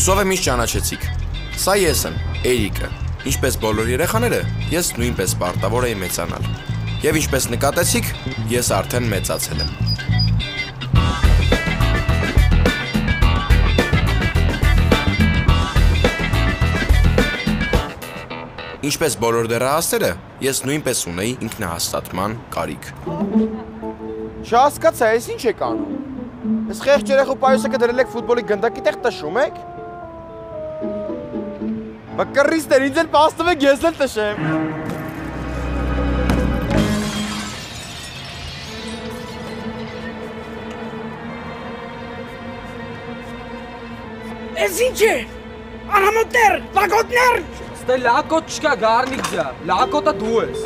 Հուսով եմ ինձ ճանաչեցիք։ Սա ես եմ, Էրիկը։ Ինչպես բոլոր երեխաները, ես նույնպես պարտավոր էի մեծանալ։ Եվ ինչպես նկատեցիք, ես արդեն մեծացել եմ։ Ինչպես բոլոր դեռահասները, ես նույնպես ունեի ինքնահաստատման կարիք։ Չհասկացա, ես ինչ եք անում։ Ես խեղճ երեխու պայուսը կդրել եք ֆուտբոլի գնդակի տեղ տշում եք։ Բա կռիստեր, ինձ էլ պաստում եք, ես էլ տշեմ։ Ես ինչ է, անհամոտներ, լակոտներ։ Ստե լակոտ չկա գարնիկ ձա, լակոտը դու ես։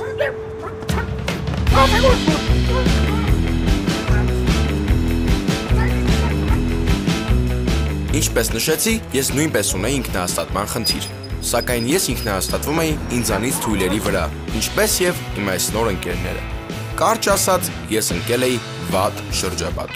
Ինչպես նշեցի, ես նույնպես ունեի ինքնահաստատման խնդիր, սակայն ես ինքնահաստատվում էի ինձանից թույլերի վրա, ինչպես եւ իմ այս նոր ընկերները։ Կարճ ասած, ես ընկել էի վատ շրջապատ։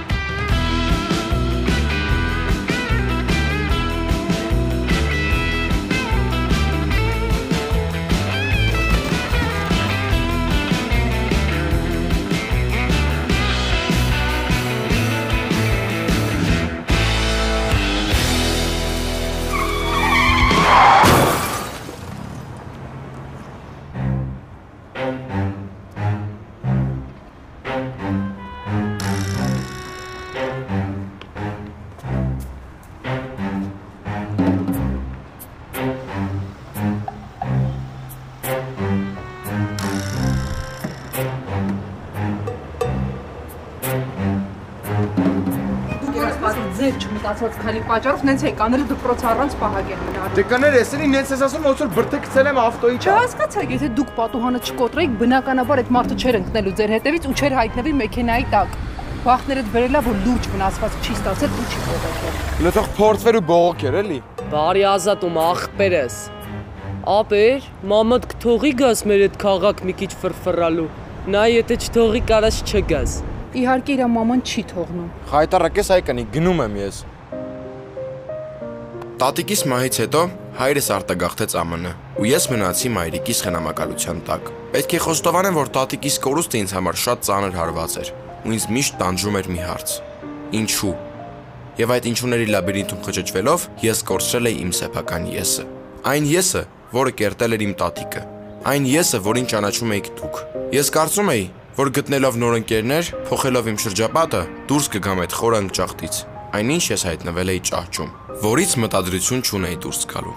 Մտածված քանի պատճառով նենց եք անել դպրոց առանց պահակել մնալ։ Դե կներ ես էլի նենց ես ասում, ոնց որ բրդե գցել եմ ավտոյի տակ։ Չհասկացաք, եթե դուք պատուհանը չկոտրեիք, բնականաբար այդ մարդը չէր ընկնելու ձեր հետևից ու չէր հայտնվի մեքենայի տակ։ Վախներդ բերելա, որ լուրջ վնասվածք չի ստացել ու չի բողոքել։ Լեցող փորձվեր ու բողոքեր էլի։ Բարի ազատում աղբեր ես։ Ապեր, մամադ կթողի գաս մեր այդ քաղաք մի քիչ ֆրֆռալու։ Նա եթե չթողի կարաս չգաս։ Իհարկե իր մաման չի թողնում։ Խայտարակ ես հայկանի, գնում եմ ես։ Տատիկիս մահից հետո հայրս արտագաղթեց ԱՄՆ ու ես մնացի մայրիկիս խնամակալության տակ։ Պետք է խոստովանեմ, որ տատիկիս կորուստը ինձ համար շատ ծանր հարված էր ու ինձ միշտ տանջում էր մի հարց. ինչու։ Եվ այդ ինչուների լաբիրինթում խճճվելով ես կորցրել էի իմ սեփական եսը։ Այն եսը, որը կերտել էր իմ տատիկը։ Այն եսը, որին ճանաչում էիք դուք։ Ես կարծում էի, որ գտնելով նոր ընկերներ, փոխելով իմ շրջապատը, դուրս կգամ այդ խորը անկճախտից։ Այնինչ ես հայտնվել էի ճահճում, որից մտադրություն չունեի դուրս գալու։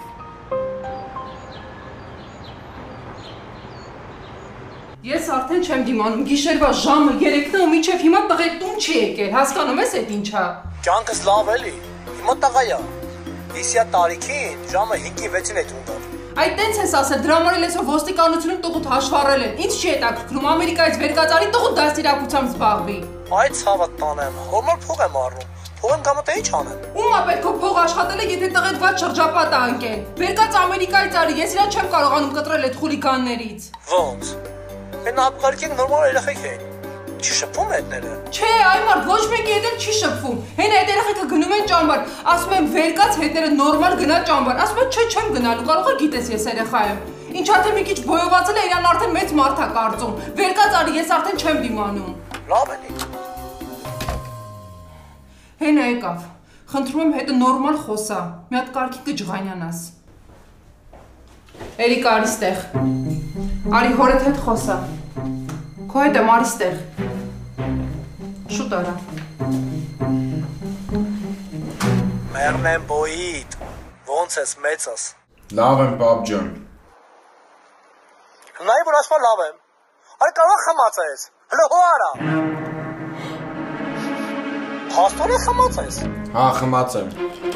Ես արդեն չեմ դիմանում, գիշերվա ժամը 3-ն է ու մինչև հիմա տղեկ տուն չի եկել, հասկանում ես այդ ինչա։ Կյանքս լավ էլի, հիմա տղայա, իսյա տարիքին ժամը 5-6-ին է տուն գալ։ Այդ տենց ես ասել, դրա համար էլ այսօր ոստիկանությունում տղուտ հաշվառել են, ինձ չի հետաքրքրում, Ամերիկայից վեր կացարի տղուտ դաստիարակությամբ զբաղվի։ Այդ ցավը տանեմ, հորմալ փող եմ առնում, փող եմ գամը թե ինչ անեմ։ Ումա պետք է փող աշխատել է, եթե տղետ ված շրջապատ է անկել։ Վեր կաց Ամերիկայից արի, ես իրան չեմ կարողանում կտրել այդ խուլիգաններից։ Ոնց։ Այն ապկարկենք նորմալ երեխեք էին։ Չի շփվում հետները։ Չէ, այ մարդ ոչ մեկի հետ էլ չի շփվում։ Հեն այդ երեխեքը գնում են ճամբար, ասում են վեր կաց հետները նորմալ գնա ճամբար։ Ասում են չէ, չեմ գնալու, կարող է գիտես ես երեխա եմ։ Ինչ արդեն մի քիչ բոյովացել է, իրան արդեն մեծ մարդ է կարծում։ Վեր կաց արի, ես արդեն չեմ դիմանում։ Լավ էլի։ Հեն եկավ։ Խնդրում եմ հետը նորմալ խոսա։ Մի հատ կարգին կջղանյանաս։ Էրիկ արի ստեղ։ Արի հորդ հետ խոսա։ Քո հետ եմ արի ստեղ։ Շուտ արա։ Մերնեմ բոյիդ, ոնց ես մեծ ես։ Լավ եմ, պապ ջան։ Նայ որ ասում լավ եմ։ Այ կարող խմած ես։ Հլո հո արա։ Հաստորը խմած ես։ Հա, խմած եմ։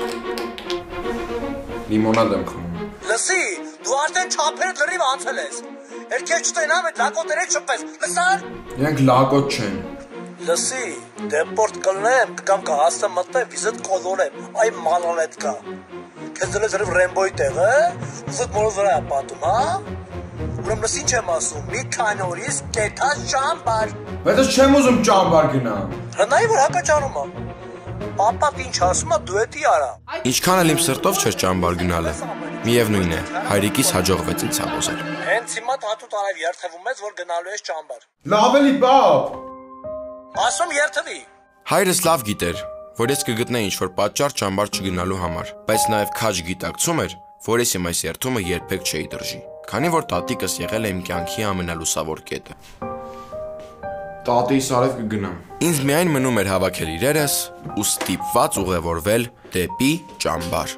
Լիմոնադ եմ խմում։ Լսի, դու արդեն չափերը լրիվ անցել ես։ Երկեր չտենամ այդ լակոտերը չպես, լսար։ Իրենք լակոտ չեն։ Լսի, դեպորտ կլնեմ, կգամ կհաստեմ մտնեմ, վիզդ կոդորեմ, այ մանանետ կա։ Քեզ դրես լրիվ ռեմբոյի տեղը, ուզդ մորոզ վրա է պատում, հա։ Ուրեմ լսի չեմ ասում, մի քանի օրից կեթաս ճամբար։ Բայց ես չեմ ուզում ճամբար գնամ։ Հնայի որ հակաճանում ա։ Պապատ ինչ ասում է, դու էդի արա։ Ինչքան էլ իմ սրտով չէր ճամբար գնալը, միևնույն է, հայրիկիս հաջողվեց ինձ հավոզել։ Հենց հիմա տատուտ արավ երթվում ես, որ գնալու ես ճամբար։ Լավ էլի բապ։ Ասում երթվի։ Հայրս լավ գիտեր, որ ես կգտնեի ինչ-որ պատճառ ճամբար չգնալու համար, բայց նաև քաջ գիտակցում էր, որ ես իմ այս երթումը երբեք չէի դրժի, քանի որ տատիկս եղել է իմ կյանքի ամենալուսավոր կետը։ Տատիս արև կգնամ։ Ինձ միայն մնում էր հավաքել իրերս ու ստիպված ուղևորվել դեպի ճամբար։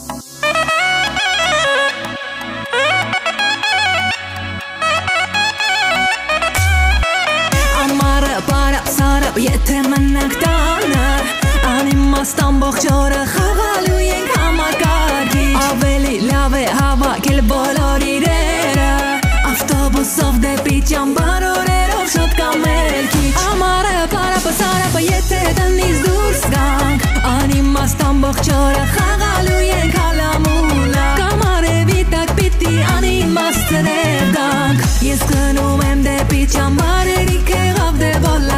Ամառը բարապ սարապ եթե մնանք տանը անիմաստ ամբողջ օրը խաղալու ենք համակարգի ավելի լավ է հավաքել բոլոր իրերը ավտոբուսով դեպի ճամբար օրերով շատ կամել քիչ Ամառը բարապը սարապը եթե տնից դուրս գանք անիմաստ ամբողջ օրը խաղալու ենք հալամուլա կամ արևի տակ պիտի անիմաստ ծրեր գանք ես գնում եմ դեպի ճամբար երիք եղավ դե բոլա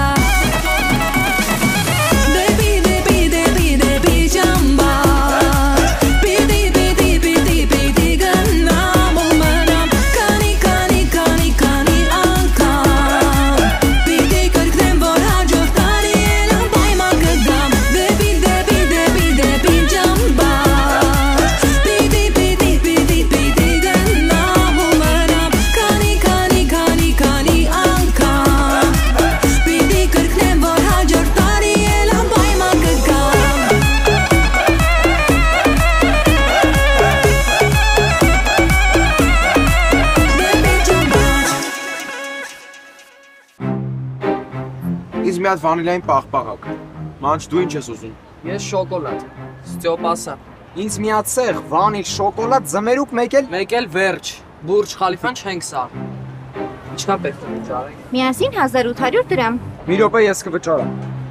Ինձ մի հատ վանիլային պաղպաղակ։ Մանչ դու ինչ ես ուզում։ Ես շոկոլադ, Ստյոպասը, Ինձ մի հատ սեղ, վանիլ, շոկոլադ, ձմերուկ, մեկ էլ վերջ, Բուրջ Խալիֆան չենք սար։ Ինչքան պետք է վճարենք։ Միասին 1800 դրամ։ մի րոպե ես կվճարեմ։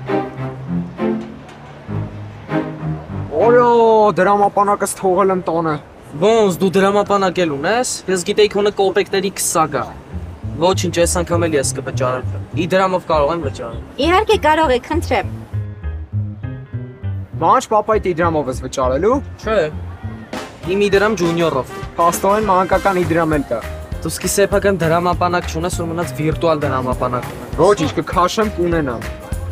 Օրո, դրամապանակս թողել եմ տանը։ Ոնց դու դրամապանակել ունես, ես գիտեի քոնը կոպեկների 20 գա։ Ոչինչ, այս անգամ էլ ես կվճարեմ։ Իդրամով կարող եմ վճարել։ Իհարկե կարող եք, խնդրեմ։ Մանչ պապայդ իդրամով ես վճարելու։ Չէ։ Իմ իդրամ ջունիորով։ Փաստորեն մանկական իդրամ էլ կա։ Դու սկի սեփական դրամապանակ չունես, որ մնաց վիրտուալ դրամապանակ ունես։ Ոչինչ, կքաշեմ կունենամ։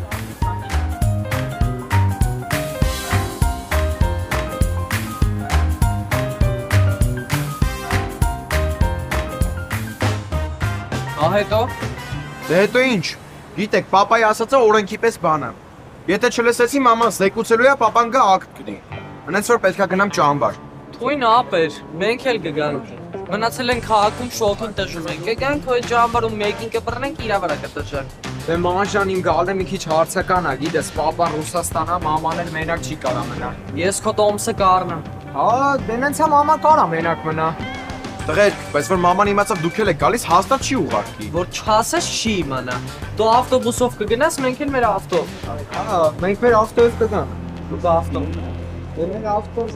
Հետո Դե հետո ինչ։ Գիտեք, պապայի ասածը օրենքի պես բան է։ Եթե չլսեցի, մաման զեկուցելու է, պապան գա ակտ կնի։ Հենց որ պետքա գնամ ճամբար։ թույն ապեր, մենք էլ կգանք։ Մնացել են քաղաքում շոթուն տժում ենք, կգանք ու այդ ճամբարում մեկին կբռնենք իրա վրա կտժենք։ Դե մանջան իմ գալը մի քիչ հարցական է, գիտես, պապան Ռուսաստանա, մաման էլ մենակ չի կարա մնա։ Ես քո տոմսը կառնամ։ Հա, դե նենց է մաման կարա մենակ մնա։ Տղերք, բայց որ մաման իմացավ դուք էլ եք գալիս, հաստատ չի ուղարկի։ Որ չասես չի իմանա։ Դու ավտոբուսով կգնաս, մենք էլ մեր ավտով։ Հա, մենք մեր ավտոյով կգանք։ Դու ավտո։ Դե մեր ավտոն։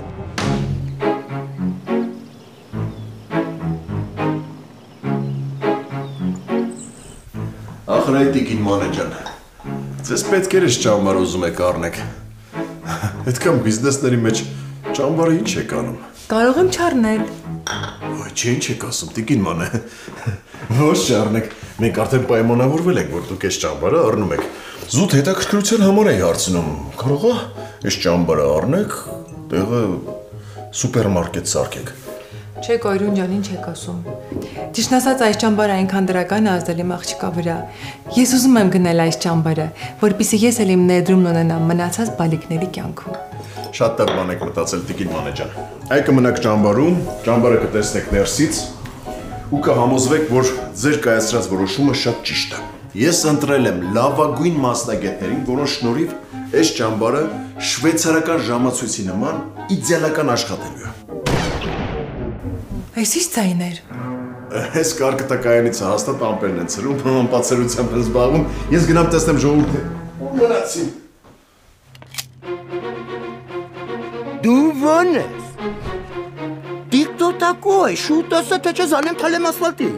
Ախր այդ տիկին մանեջան, ձեզ պետք էր ես ճամբար ուզում եք առնեք, այդքան բիզնեսների մեջ ճամբարը ինչ եք անում։ Կարող եմ չառնել։ Ոյ, ինչ եք ասում, տիկին ման է, ոչ չառնեք, մենք արդեն պայմանավորվել ենք, որ դուք ես ճամբարը առնում եք, զուտ հետաքրքրության համար էի հարցնում, կարող է ես ճամբարը առնեք, տեղը սուպերմարկետ սարքեք։ Չէ, Կոյրուն ջան, ինչ եք ասում։ Ճիշտ ասած, այս ճամբարը այնքան դրական է ազդել իմ աղջկա վրա։ Ես ուզում եմ գնել այս ճամբարը, որպեսզի ես էլ իմ ներդրումն ունենամ մնացած բալիկների կյանքում։ Շատ տեղ բան եք մտածել տիկին մանեջան։ Այ կմնաք ճամբարում, ճամբարը կտեսնեք ներսից ու կհամոզվեք, որ ձեր կայացրած որոշումը շատ ճիշտ է։ Ես ընտրել եմ լավագույն մասնագետներին, որոնց շնորհիվ այս ճամբարը շվեյցարական ժամացույցի նման իդեալական աշխատելու է։ Այս ի՞նչ ձայներ։ Այս կարկտակայանից հաստատ ամպերն են ծրում, անպատսերությամբ են զբաղվում, ես գնամ տեսնեմ ժողովուրդը։ Ու մնացի։ Դու ո՞ն ես։ Դիկտո такой, շուտասը թե չես անեմ թալեմ ասֆալտի։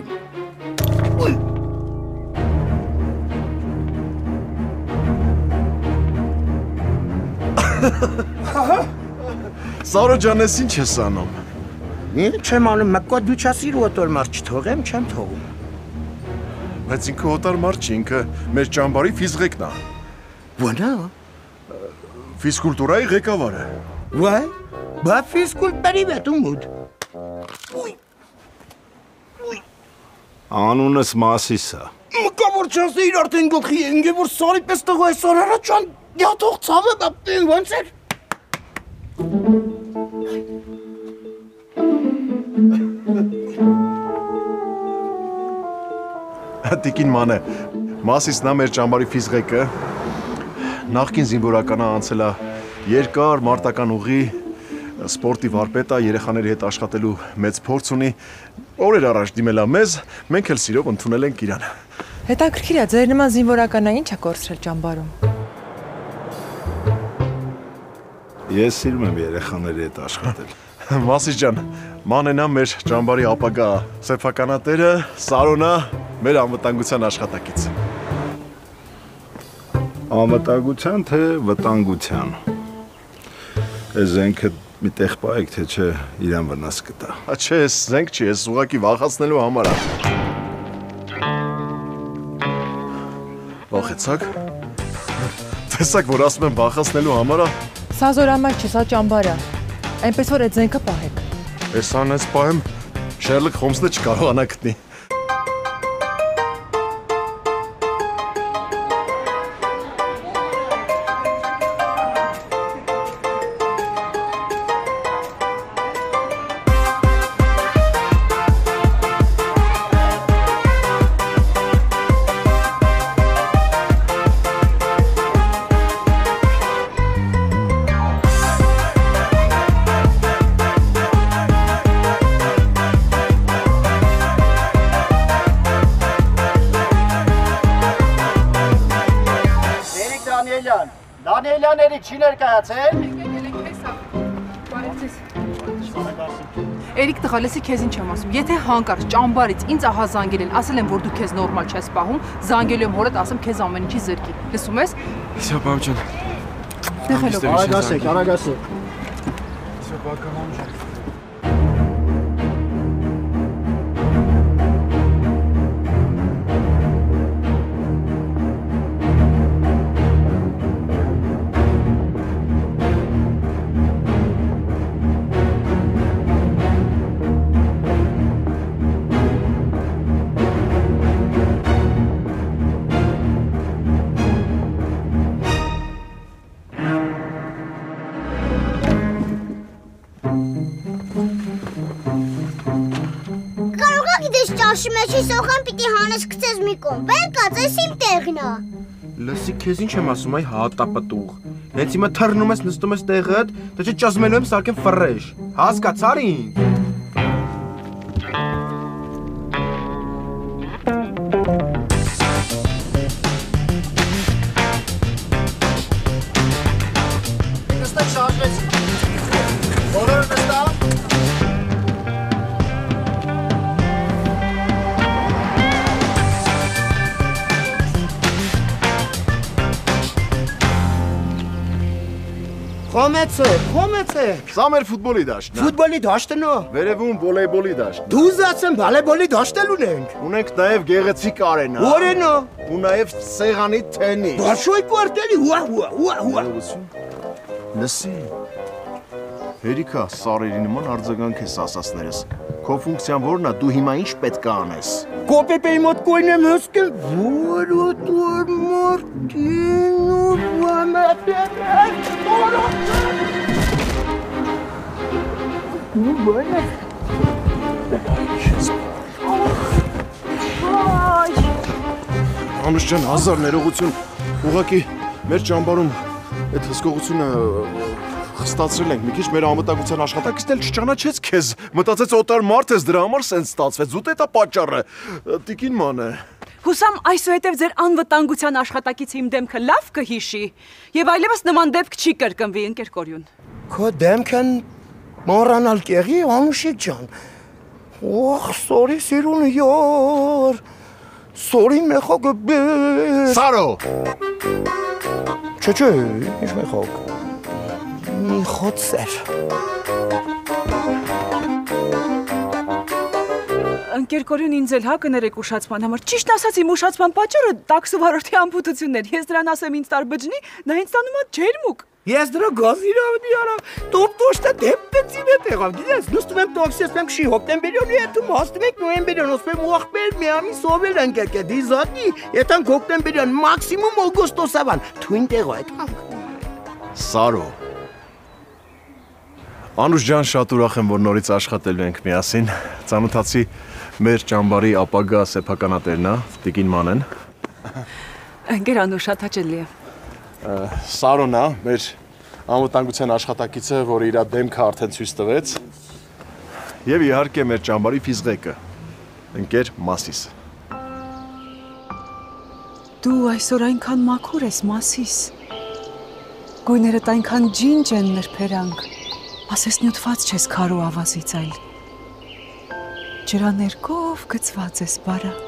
Սարո ջան, ես ինչ ես անում։ Չեմ անում, մեկկա դու չասիր ու օտար մարդ չթողեմ, չեմ թողում։ Բայց ինքը օտար մարդ չի, ինքը մեր ճամբարի ֆիզղեկն է։ Ո՞նա։ Ֆիզկուլտուրայի ղեկավարը։ Վայ, բա ֆիզկուլտուրայի վետումուտ։ Անունս Մասիսա։ Մկավոր չասի իր արդեն գլխի ընգե որ սարի պես տղու այսօր առաջան դյաթող ծավը բապտին ոնց էր։ Տիկին ման է, Մասիսն է մեր ճամբարի ֆիզղեկը, նախկին զինվորականը անցել է երկար մարտական ուղի, սպորտի վարպետ է, երեխաների հետ աշխատելու մեծ փորձ ունի, օրեր առաջ դիմել է մեզ, մենք էլ սիրով ընդունել ենք իրան։ Հետաքրքիր է, ձեր նման զինվորականա ինչ է կորցրել ճամբարում։ Ես սիրում եմ երեխաների հետ աշխատել։ Մասիս ջան, մանենա մեր ճամբարի ապագա սեփականատերը, Սարոնա, մեր անվտանգության աշխատակից։ Անվտանգության թե վտանգության։ Այս զենքը մի տեղ պայեք, թե չէ իրան վնաս կտա։ Չէ, ես զենք չի, ես ուղղակի վախացնելու համար է։ Վախեցաք։ Տեսակ, որ ասում եմ վախացնելու համար է։ Սա զորամայր չէ, սա ճամբար է։ Այնպես որ այդ զենքը պահեք։ Ես անես պահեմ, Շերլոկ Հոլմսը չկարողանա գտնի։ Դանիելյաների չի ներկայացել։ Էրիկ տղալեսի քեզ ինչ եմ ասում, եթե հանկարծ ճամբարից ինձ ահա զանգել են, ասել են, որ դու քեզ նորմալ չես պահում, զանգելու եմ հորդ, ասեմ քեզ ամեն ինչի զրկի։ Լսում ես։ Всё, բաբա ջան։ Արագ ասեք։ Всё, пока, մամջան։ Ճաշի մեջի սոխան պիտի հանես գցես մի կողմ, բերկած ես իմ տեղն է։ Լսի, քեզ ինչ եմ ասում, այ հատապտուղ։ Հենց հիմա թռնում ես, նստում ես տեղդ, թե չէ ճազմելու եմ սարքեմ ֆրեշ։ Հասկացար ինձ։ Նստեք շարժվեցին։ Բոլորը նստա։ Խոմեցեք։ Սա մեր ֆուտբոլի դաշտն է։ Ֆուտբոլի դաշտն է։ Վերևում վոլեյբոլի դաշտ։ Դու զացեմ վոլեյբոլի դաշտ էլ ունենք։ Ունենք նաև գեղեցիկ արենա։ Որենա։ Ու նաև սեղանի թենիս։ Բաշոյ կորտելի, հուա։ Լսի։ Հերիքա, սարերի նման արձագանք ես ասածներս։ Քո ֆունկցիան որն է, դու հիմա ինչ պետք է անես։ Կոպեպեի մոտ կոյնեմ հսկել, որ օտոր մարդին ու բանատերեր, Անուշ ջան, հազար ներողություն, ուղղակի մեր ճամբարում այդ հսկողությունը խստացրել ենք, մի քիչ մեր անվտանգության աշխատակիցն էլ չճանաչեց քեզ, մտածեց օտար մարդ ես, դրա համար սենց ստացվեց, զուտ էտա պատճառը, տիկին ման է։ Հուսամ այսուհետև ձեր անվտանգության աշխատակիցը իմ դեմքը լավ կհիշի եւ այլևս նման դեպք չի կրկնվի, ընկեր Կորյուն։ Քո դեմքն մոռանալ կեղի, Անուշիկ ջան։ Օխ, սորի սիրուն յոր, սորի մեխոկը բեր։ Սարո։ Չէ, ինչ մեխոկ։ մի խոցեր։ Ընկեր Կորյուն ինձ էլ հա կներեք ուշացման համար։ Ճիշտ ասած իմ ուշացման պատճառը տաքսու վարորդի ամպուտությունն էր։ Ես դրան ասեմ ինձ տար բջնի, նա ինձ տանում է ջերմուկ։ Ես դրա գազիրավնի արա, տոպտոշտա դեպպեցին է տեղավ, գիտես, նստում եմ տոքսես եմ շի հոկտեմբերյոնի հետում, հասնում ենք նոյեմբերյոն, ոսպեմ ու աղբեր մի ամի սովել ենք եկե, դիզատնի, եթանք հոկտեմբերյոն, մաքսիմում օգոստոսավան, թույն տեղո եթանք։ Սարո։ Անուշ ջան, շատ ուրախ եմ, որ նորից աշխատելու ենք միասին, ծանոթացի մեր ճամբարի ապագա սեփականատերն է, Տիկին Մանեն։ Ընկեր Անուշ, շատ հաճելի է։ Սարոնն է, մեր անվտանգության աշխատակիցը, որը իր դեմքը արդեն ցույց տվեց, եւ իհարկե մեր ճամբարի ֆիզղեկը, ընկեր Մասիս։ Դու այսօր այնքան մաքուր ես, Մասիս։ Գույներդ այնքան ջինջ են նրբերանգ, ասես նյութված չես քարու ավազից այլ։ Ջրաներկով գծված ես բարակ։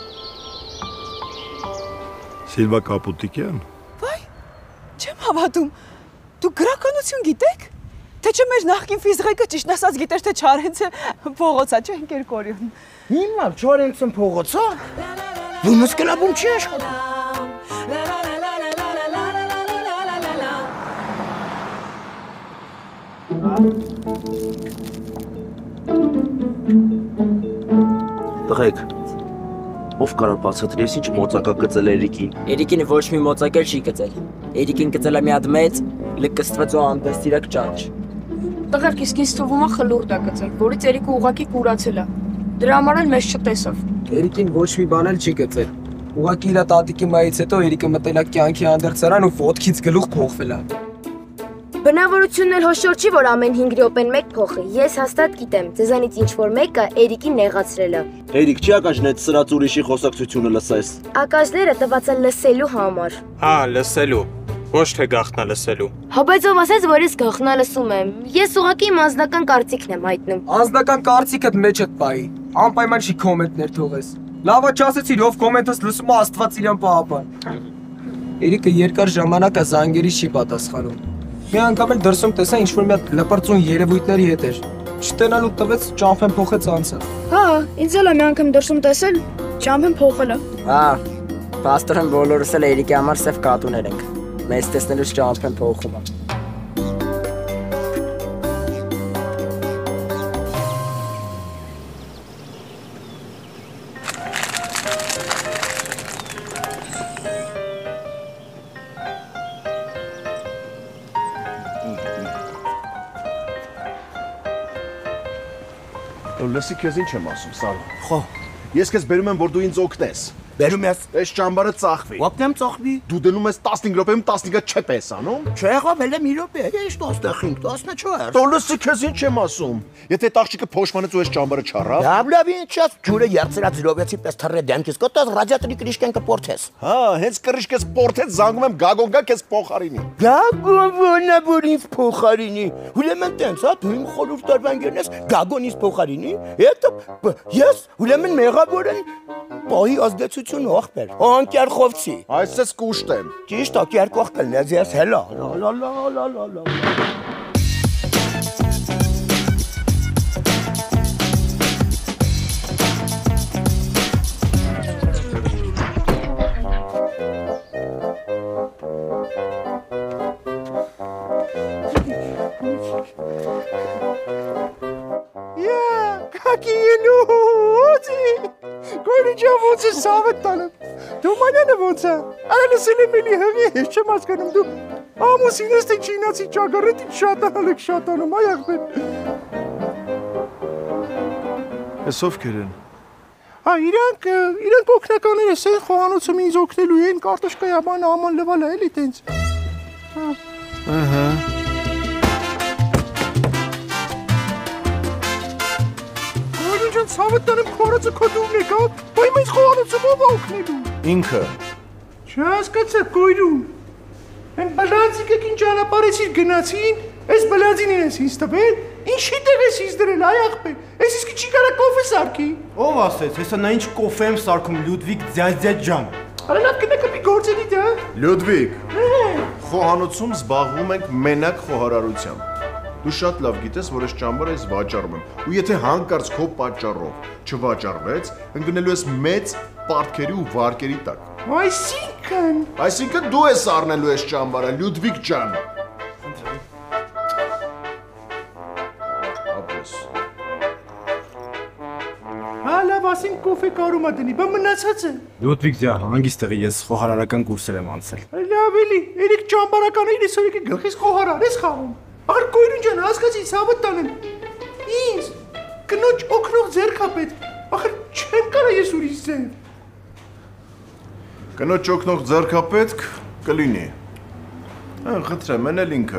Սիլվա Կապուտիկյան։ Չեմ հավատում, դու գրականություն գիտեք, թե չէ մեր նախկին ֆիզղեկը ճիշտ ասած գիտեր, թե Չարենցը փողոցա, չէ ընկեր Կորյուն։ Հիմա Չարենցը փողոցա, դու մսկլաբում չի աշխատում։ Տղեկ, ով կարող բացատրի, ես ինչ մոծակա գծել Էրիկին։ Էրիկին ոչ մի մոծակ էլ չի գծել։ Էրիկին գծել է մի հատ մեծ, լկստված ու անտեստիրակ ճանճ։ Տղերք, իսկ ինձ թվում է խլուրդ է գծել, որից Էրիկը ուղղակի կուրացել է։ Դրա համար էլ մեզ չտեսավ։ Էրիկին ոչ մի բան էլ չի գծել։ Ուղղակի իր տատիկի մայից հետո Էրիկը մտել է կյանքի անդերձարան ու ոտքից գլուխ փոխվել է։ Բնավորությունն էլ հոշոր չի, որ ամեն 5 րոպեն մեկ փոխի։ Ես հաստատ գիտեմ, ձեզանից ինչ-որ մեկը Էրիկին նեղացրել է։ Էրիկ, չի ակաժն այդ սրած ուրիշի խոսակցությունը լսես։ Ակաժները տված են լսելու համար։ Հա, լսելու։ Ոչ թե գաղտնա լսելու։ Հա բայց ով ասեց, որ ես գաղտնա լսում եմ։ Ես ուղղակի իմ անձնական կարծիքն եմ հայտնում։ Անձնական կարծիքդ մեջդ պայի։ Անպայման չի կոմենտներ թողես։ Լավա չասեցիր, ով կոմենտս լսում է Աստված իրան պահապան։ Էրիկը երկար ժամանակ է զանգերից չի պատասխանում։ Մի անգամ էլ դրսում տեսա ինչ-որ մի հատ լպրծուն երևույթների հետ էր։ Չտենալու տվեց ճամփեն փոխեց անցը։ Հա, ինձ էլ է մի անգամ դրսում տեսել, ճամփեն փոխել է։ Հա, պաստորեն բոլորս էլ Էրիկի համար սև կատուներ ենք։ Մեզ տեսնելուց ճամփեն փոխում է։ Լսի քեզ ինչ եմ ասում, Սարո։ Խո, ես քեզ բերում եմ, որ դու ինձ օգնես։ Բերում ես։ Այս ճամբարը ծախվի։ Օգնեմ ծախվի։ Դու դնում ես 15 րոպեում 15-ը չես անում։ Չեղավ էլ մի րոպե, ես 15, 14։ Դու լսի քեզ ինչ եմ ասում։ Եթե տաղճիկը փոշմանից ու այս ճամբարը չառավ։ Լավ, ինչ ես ջուրը երցրած զրովեցի պես թռե դեմքից, կտած ռադիատորի կրիշկեն կպորթես։ Հա, հենց կրիշկես պորթեց զանգում եմ Գագոն գա քեզ փոխարինի։ Գագոն ոնա որ ինձ փոխարինի։ Ուրեմն տենց, հա, դու իմ խորհուրդ տարվան գնես Գագոն ինձ փոխարինի։ Հետո ես ուրեմն մեղավոր եմ պահի ազդեցություն ողբեր։ Անկերխովցի։ Այսպես կուշտ եմ։ Ճիշտ է, կերկող կլնես ես հելա։ Լա։ Ոնց է սավետ տալեմ, դու մանյանը ոնց է, այլսել եմ էլի հղի, ես չեմ ասկանում, դու ամուսինես թե չինացի ճագարետից շատանալ եք շատանում, այ աղբեր։ Ես ովքեր են։ Հա, իրանք օգնականներ ես են խոհանոցում ինձ օգնելու են, կարտոշկայա բան աման լվալա էլի տենց։ Ահա։ Սավետ տանեմ քորացը քո դումն եք, հա, բայ մեզ խոհանոցում ով օգնելու։ Ինքը։ Չհասկացա կոյրում։ Են բլանցիկեք ինչ ճանապարհեցիր գնացին, այս բլանցին ես ինձ տվել, ինչի տեղ ես ինձ դրել, այ աղբեր, ես իսկ չի կարա կոֆե սարքի։ Ով ասեց, հեսա նա ինչ կոֆե եմ սարքում Լյուդվիգ ձյաձյաձ ջան։ Արա լավ գնա կպի գործերի դա։ Լյուդվիգ։ խոհանոցում զբաղվում ենք մենակ խոհարարությամբ։ Դու շատ լավ գիտես, որ այս ճամբարը ես վաճառում եմ, ու եթե հանկարծ քո պատճառով չվաճառվեց, ընկնելու ես մեծ պարտքերի ու վարկերի տակ։ Այսինքն դու ես առնելու այս ճամբարը, Լյուդվիգ ջան։ Լավ, ասենք կոֆե կարում ա դնի, բա մնացած է։ Լյուդվիգ ջան, հանգիստ եղի, ես խոհարարական կուրսեր եմ անցել։ Լավ էլի, երեք ճամբարականը իրես օրիկը գլխիս խոհարար ես խաղում։ Աղր կոյրուն ջան, հասկացի, ցավը տանեմ։ Ինձ կնոջ օգնող ձեռք ա պետք։ Աղր չեմ կարա ես ուրիշ ձեր։ Կնոջ օգնող ձեռք ա պետք կլինի։ Խնդրեմ, մեն էլ ինքը։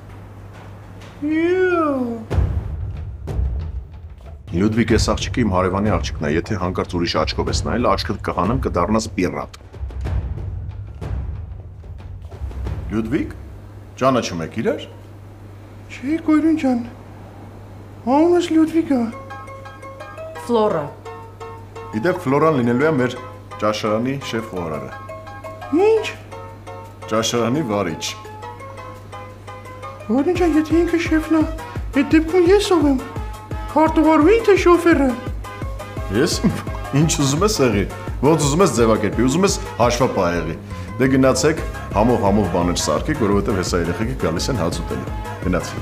Լյուդվիգ, ես աղջիկը իմ հարևանի աղջիկն է, եթե հանկարծ ուրիշ աչքով ես նայել, աչքդ կհանեմ, կդառնաս պիրատ։ Լյուդվիգ, ճանաչում եք իրար։ Չէ, կոյրուն ջան, անունս Լյուդվիգ ա։ Ֆլորա։ Իդեպ Ֆլորան լինելու է մեր ճաշարանի շեֆ խոհարարը։ Ինչ։ Ճաշարանի վարիչ։ Կոյրուն ջան, եթե ինքը շեֆն ա, այդ դեպքում ես ով եմ։ Քարտուղարուին թե շոֆերը։ Ես ինչ ուզում ես եղի, ոնց ուզում ես ձևակերպի, ուզում ես հաշվապահ եղի։ Դե գնացեք համով բաներ սարքեք, որովհետև հեսա երեխեքը գալիս են հաց ուտելու։ Գնացինք։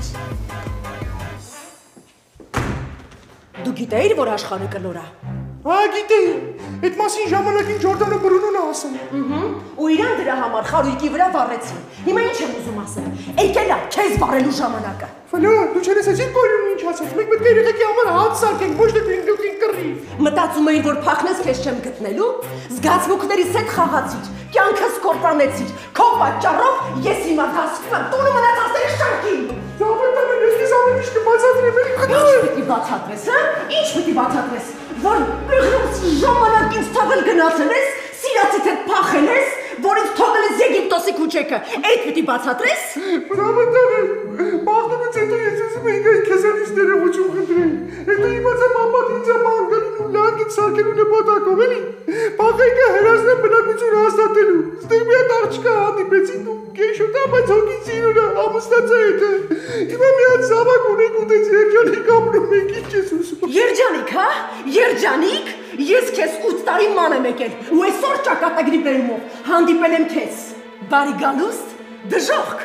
Դու գիտեիր, որ աշխարհը կլոր է։ Գիտեի։ Այդ մասին ժամանակին Ջորդանը Բրունոն ա ասել։ Ու իրան դրա համար խարույկի վրա վառեցին։ Հիմա ինչ եմ ուզում ասել։ Եկել ա քեզ վառելու ժամանակը։ Ֆլո, դու չնեսեցիր կոյրուն ինչ ասած։ Մենք պետք է երեխեքի համար հաց սարքենք, ոչ թե դուքին կռի։ Մտածում էիր, որ փախնես քեզ չեմ գտնելու։ Զգացմունքներիս հետ խաղացիր, կյանքս կորպանեցիր։ Քո պատճառով ես հիմա դասվում եմ տունը մնացածների շարքին։ Զավեթանը ես ամեն ինչ կբացատրեմ։ Ինչ պիտի բացատրես, հա? Ինչ պիտի բացատրես։ Որ բեղրոցի ժամանակ ինձ թողել գնացել ես, սիրացիդ հետ փախել ես, որ ինձ թողել ես Եգիպտոսի քուչեքը, այդ պիտի բացատրես։ Բրավատանը, բախտումից հետո ես ուզում էի գայի քեզանից ներողություն խնդրեի։ Հետո իմացա պապատ ինձ մանգալին ու լանկից սարքելու նպատակով էլի։ Փախեիկը հրազնեմ բնակություն հաստատելու։ Ստեղ մի հատ աղջկա հանդիպեցին ու կեշոտա, բայց հոգին սիրուն է, ամուսնացա հետը։ Հիմա մի հատ զավակ ունենք ուտեց երջանիկ ապրում ենք, ինչ ես ուզում։ Երջանիկ, հա? Երջանիկ? Ես քեզ 8 տարի ման եմ եկել ու այսօր ճակատագրի բերումով հանդիպել եմ քեզ։ Բարի գալուստ, դժոխք։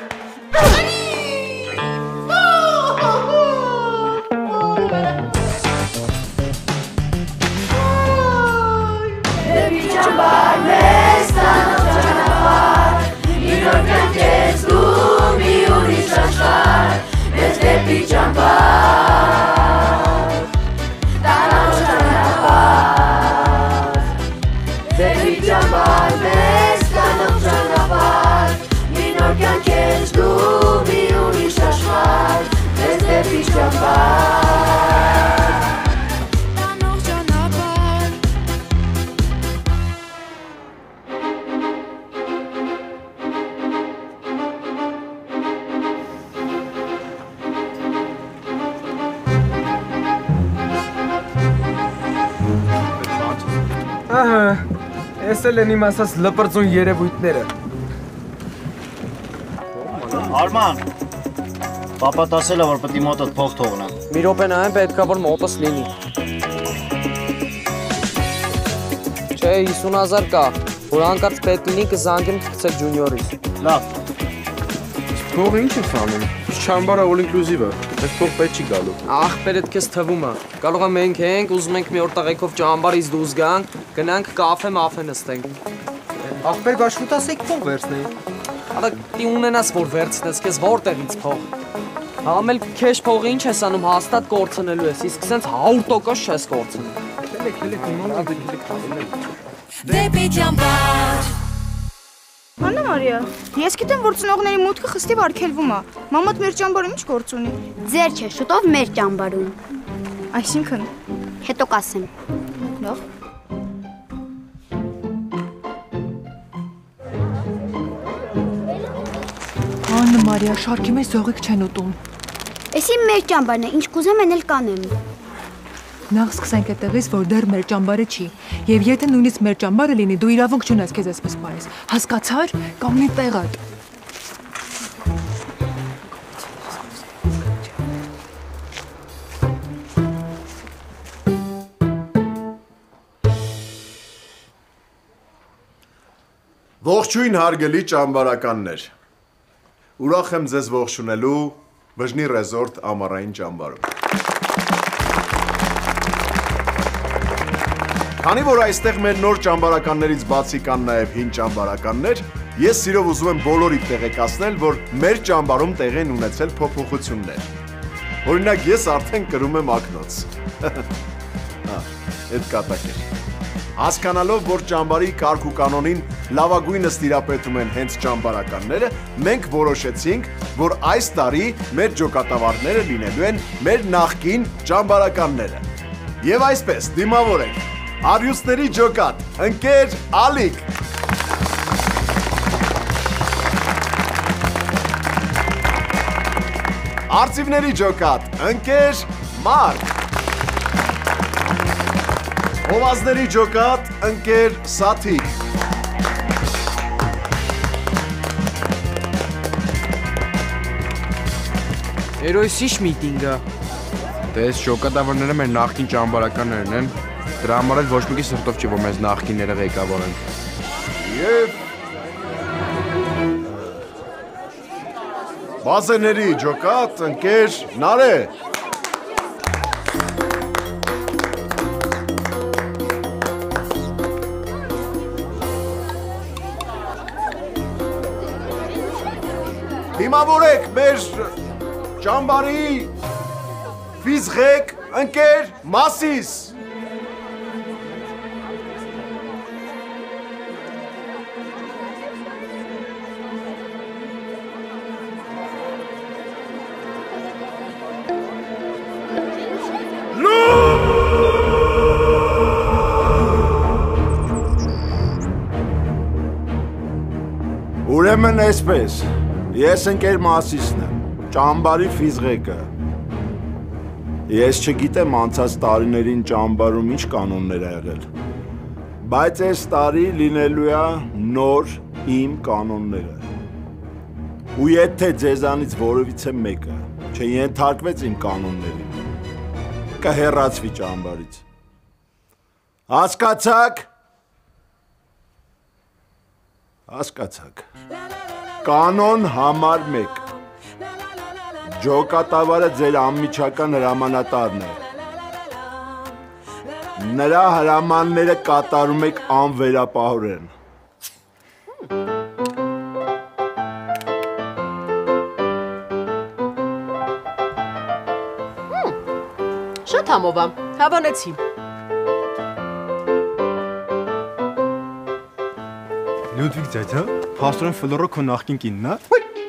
Դեպի ճամբար մեզ տանող ճանապարհ, մի նոր կյանք ես դու մի ուրիշ աշխարհ, մեզ դեպի ճամբար, տանող ճանապարհ, դեպի ճամբար մեզ տանող ճանապարհ, մի նոր կյանք ես դու մի ուրիշ աշխարհ, մեզ դեպի ճամբար Ես էլ են իմ ասած լպրծուն երևույթները։ Արման, պապատ ասել է, որ պետք է մոտդ փող թողնեմ։ Մի րոպե նայեմ, պետքա որ մոտս լինի։ Չէ, 50,000 կա, որ հանկարծ պետք լինի կզանգեմ գցել ջունիորից։ Լավ։ Փողը ինչ ես անում։ Ճամբարը all inclusive է։ Այս փող պետք չի գալու։ Ախպերդ քեզ թվում է։ Կարող է մենք ենք, ուզում ենք մի օր տղեկով ճամբարից դուրս գանք, գնանք կաֆե մաֆե նստենք։ Ախպեր բա շուտ ասեք փող վերցնեի։ Արա դի ունենաս որ վերցնես, քեզ որտեղից փող։ Համել քեշ փողը ինչ ես անում, հաստատ կորցնելու ես, իսկ սենց 100% չես կորցնում։ Դեպի ճամբար Աննա Մարիա, ես գիտեմ, որ ծնողների մուտքը խստիվ արգելվում է։ Մամադ մեր ճամբարում ինչ գործ ունի։ Ձեր չէ, շուտով մեր ճամբարում։ Այսինքն, հետո կասեմ։ Լավ։ Աննա Մարիա, շարքի մեջ զողիկ չեն ուտում։ Էսի մեր ճամբարն է, ինչ կուզեմ են էլ կանեմ։ Նախ սկսենք այդտեղից, որ դեռ մեր ճամբարը չի։ Եվ եթե նույնիսկ մեր ճամբարը լինի, դու իրավունք չունես քեզ այսպես պարես։ Հասկացար, կամ մի տեղատ։ Ողջույն հարգելի ճամբարականներ։ Ուրախ եմ ձեզ ողջունելու Վժնի ռեզորտ ամառային ճամբարում։ Քանի որ այստեղ մեր նոր ճամբարականներից բացի կան նաև հին ճամբարականներ, ես սիրով ուզում եմ բոլորիդ տեղեկացնել, որ մեր ճամբարում տեղի են ունեցել փոփոխություններ։ Օրինակ ես արդեն կրում եմ ակնոց։ Այդ կատակ է։ Հասկանալով, որ ճամբարի կարգ ու կանոնին լավագույնս տիրապետում են հենց ճամբարականները, մենք որոշեցինք, որ այս տարի մեր ջոկատավարները լինելու են մեր նախկին ճամբարականները։ Եվ այսպես, դիմավորեք, Արյուսների ջոկատ, ընկեր Ալիկ։ Արծիվների ջոկատ, ընկեր Մարկ։ Հովազների ջոկատ, ընկեր Սաթիկ։ Երոյսիշ միտինգը։ Դες ջոկատավարները մեր նախկին ճամբարականներն են։ Դրա համար էլ ոչ մեկի սրտով չի, որ մեզ նախկինները ղեկավարեն։ Եվ բազեների ջոկատ, ընկեր Նարե։ Դիմավորեք մեր ճամբարի ֆիզղեք ընկեր Մասիս։ Ուրեմն այսպես, ես ընկեր Մասիսն եմ, ճամբարի ֆիզղեկը։ Ես չգիտեմ անցած տարիներին ճամբարում ինչ կանոններ ա եղել, բայց այս տարի լինելու է նոր իմ կանոնները։ Ու եթե ձեզանից որևիցե մեկը չենթարկվեց իմ կանոններին, կհեռացվի ճամբարից։ Հասկացաք։ Հասկացաք։ Կանոն համար 1։ Ջոկատավարը ձեր անմիջական հրամանատարն է։ Նրա հրամանները կատարում եք անվերապահորեն։ Շատ համով եմ, հավանեցի։ Լյուդվիգ ձայցա, փաստորեն Ֆլորը քո նախկին կինն է։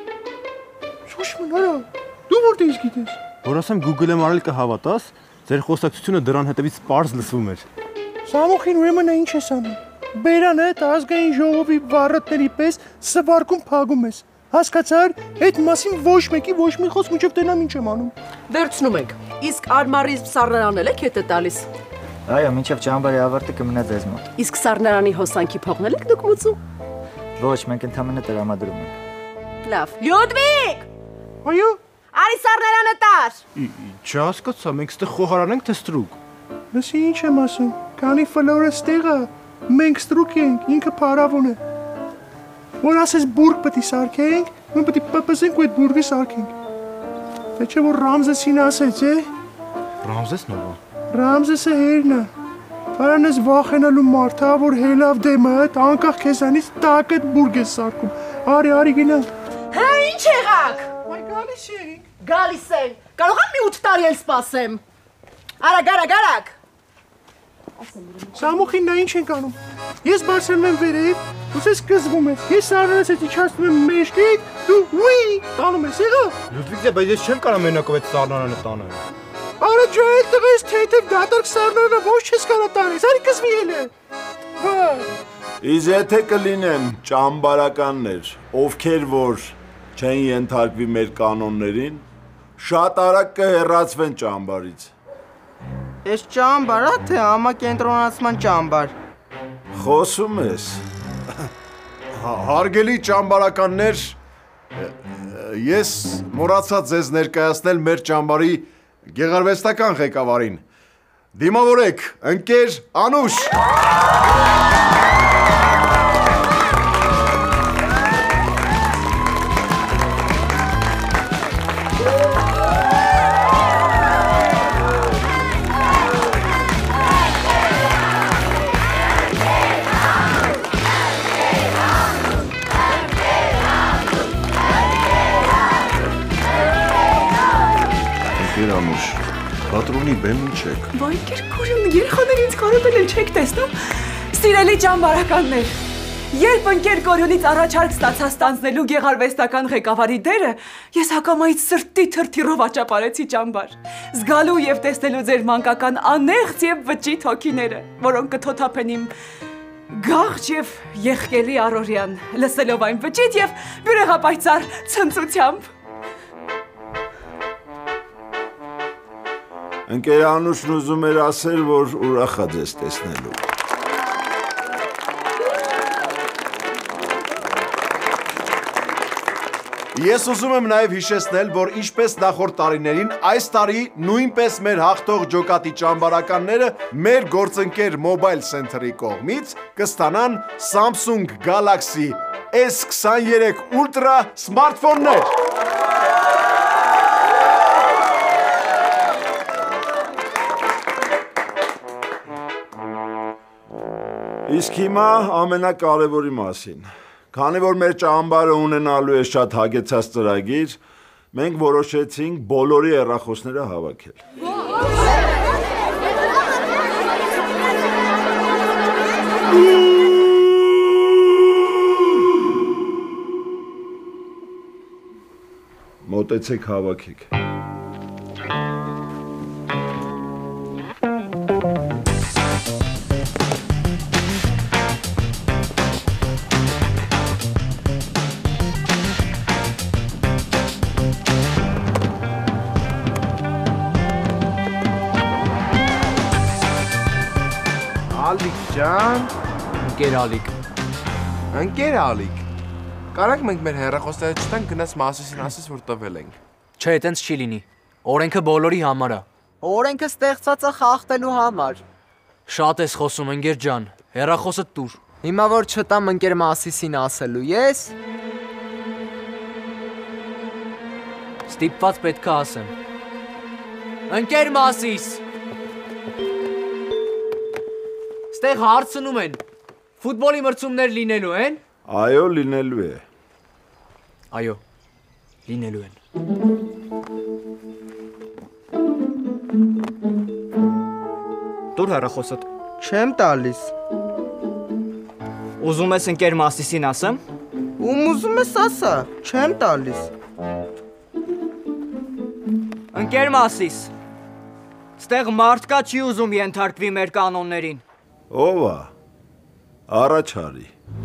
Շուշման արա, դու որտե՞ղ գիտես։ Որ ասեմ Google-ը մարել կհավատաս, ձեր խոսակցությունը դրան հետևից պարզ լսվում էր։ Սամոխին ուրեմն ինչ ես անում։ Բերանը ազգային ժողովի վառատների պես սվարկում փագում ես։ Հասկացար, այդ մասին ոչ մեկի ոչ մի խոսք միջև տենամ ինչ եմ անում։ Վերցնում ենք։ Իսկ արմարի սառնարանն եք հետը տալիս։ Այո, մինչև ճամբարի ավարտը կմնա ձեզ մոտ։ Իսկ սառնարանի հոսանքի փողն եք դուք մուծում։ Ոչ, մենք ընդհանրապես տրամադրում ենք։ Լավ։ Լյուդվիգ! Այո։ Արի սառնարանը տար։ Չհասկացա, մենք ստեղ խոհարան ենք թե ստրուկ։ Լսի ինչ եմ ասում, քանի Ֆլորը ստեղ է, մենք ստրուկ ենք, ինքը փարավոն է։ Որ ասես բուրգ պետք է սարքենք, մենք պետք է պպզենք ու այդ բուրգը սարքենք։ Թե չէ որ Ռամզեսին ասեց, է։ Ռամզեսն ով է։ Ռամզեսը հերն է։ Պարանես վախենալու մարդ է, որ հելավ դեմը, անկախ քեզանից տակ այդ բուրգ է սարքում։ Արի գնանք։ Հա, ինչ եղաք։ Այ գալիս ենք։ Գալիս են։ Կարող եմ մի 8 տարի էլ սպասեմ։ Արագ։ Սամոխին նա ինչ ենք անում։ Ես բարձրանում եմ վերև, ուսես կզվում ես։ Ես սառնարից հետ իջացնում եմ մեջքիդ, դու ուի տանում ես, եղավ։ Լյուդվիգ, բայց ես չեմ կարող մենակով այդ սառնարանը տանել։ Արա ջայել տղես թեթև դատարկ սառնարանը ոչ չես կարա տանես, արի կզվի էլ է։ Հա։ Իսկ եթե կլինեն ճամբարականներ, ովքեր որ չեն ենթարկվի մեր կանոններին, շատ արագ կհեռացվեն ճամբարից։ Ես ճամբար, թե համակենտրոնացման ճամբար։ Խոսում ես։ Հարգելի ճամբարականներ, ես մոռացա ձեզ ներկայացնել մեր ճամբարի գեղարվեստական ղեկավարին։ Դիմավորեք, ընկեր Անուշ։ Պատրոնի բեմ ինչ եք։ Վայ Կիրկորյան, երեխաները ինձ կարոտել են, չեք տեսնում։ Սիրելի ճամբարականներ, երբ ընկեր Կորյունից առաջարկ ստացա ստանձնելու գեղարվեստական ղեկավարի դերը, ես հակամայից սրտի թրթիռով աճապարեցի ճամբար, զգալու եւ տեսնելու ձեր մանկական անեղծ եւ վճիտ հոգիները, որոնք կթոթափեն իմ գաղջ եւ եղկելի առօրյան, լսելով այն վճիտ եւ բյուրեղապայծառ ցնծությամբ։ Ընկերանուշն ուզում էր ասել, որ ուրախ է ձեզ տեսնելու։ Ես ուզում եմ նաև հիշեցնել, որ ինչպես նախորդ տարիներին, այս տարի նույնպես մեր հաղթող ջոկատի ճամբարականները մեր գործընկեր Mobile Center-ի կողմից կստանան Samsung Galaxy S23 Ultra սմարթֆոններ։ Իսկ հիմա ամենակարևորի մասին։ Քանի որ մեր ճամբարը ունենալու է շատ հագեցած ծրագիր, մենք որոշեցինք բոլորի հեռախոսները հավաքել։ Մոտեցեք հավաքեք։ Ընկեր Ալիկ։ Ընկեր Ալիկ։ Կարանք մենք մեր հեռախոսները չտանք գնաց Մասիսին ասես, որ տվել ենք։ Չէ, այտենց չի լինի։ Օրենքը բոլորի համար է։ Օրենքը ստեղծած է խախտելու համար։ Շատ ես խոսում, ընկեր ջան։ Հեռախոսը տուր։ Հիմա որ չտամ ընկեր Մասիսին ասելու, ես ստիպված պետք է ասեմ։ Ընկեր Մասիս։ Ստեղ հարցնում են, ֆուտբոլի մրցումներ լինելու են։ Այո, լինելու է։ Այո, լինելու են։ Տուր հեռախոսդ։ Չեմ տալիս։ Ուզում ես ընկեր Մասիսին ասեմ։ Ում ուզում ես ասա, չեմ տալիս։ Ընկեր Մասիս։ Ստեղ մարդկա չի ուզում ենթարկվի մեր կանոններին։ Ով է։ Առաջ արի։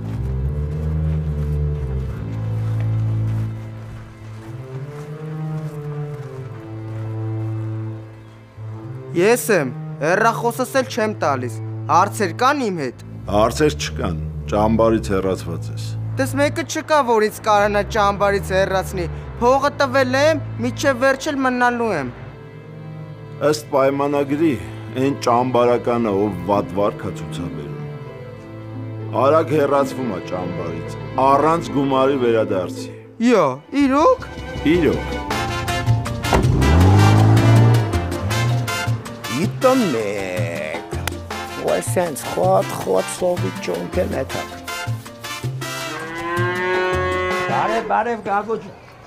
Ես եմ, հեռախոսս էլ չեմ տալիս։ Հարցեր կան իմ հետ։ Հարցեր չկան, ճամբարից հեռացված ես։ Դες մեկը չկա, որ ինձ կարանա ճամբարից հեռացնի։ Փողը տվել եմ, միջև վերջ էլ մնալու եմ։ Ըստ պայմանագրի, այն ճամբարականը, ով վատ վարք է ցուցաբերում։ Արագ հեռացվում է ճամբարից, առանց գումարի վերադարձի։ Յո, իրոք։ Իրոք։ Իտոնեք։ Ոյսենց խոտ սովի ճոնքեն էթակ։ Բարև գագոջ։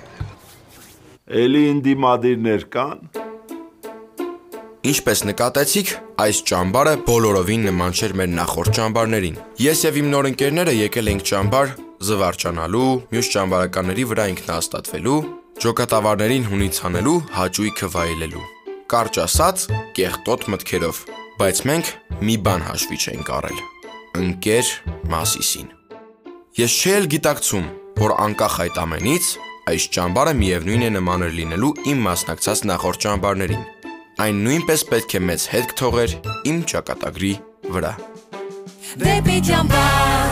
Էլի ինդիմադիրներ կան։ Ինչպես նկատեցիք, այս ճամբարը բոլորովին նման չէր մեր նախորդ ճամբարներին։ Ես եւ իմ նոր ընկերները եկել ենք ճամբար զվարճանալու, մյուս ճամբարականների վրա ինքնահաստատվելու, ջոկատավարներին հունից հանելու, հաճույքը վայելելու։ Կարճ ասած, կեղտոտ մտքերով, բայց մենք մի բան հաշվի չենք առել։ Ընկեր Մասիսին։ Ես չէի էլ գիտակցում, որ անկախ այդ ամենից, այս ճամբարը միևնույն է նման էր լինելու իմ մասնակցած նախորդ ճամբարներին։ Այն նույնպես պետք է մեծ հետք թողեր իմ ճակատագրի վրա։ Դեպի ճամբար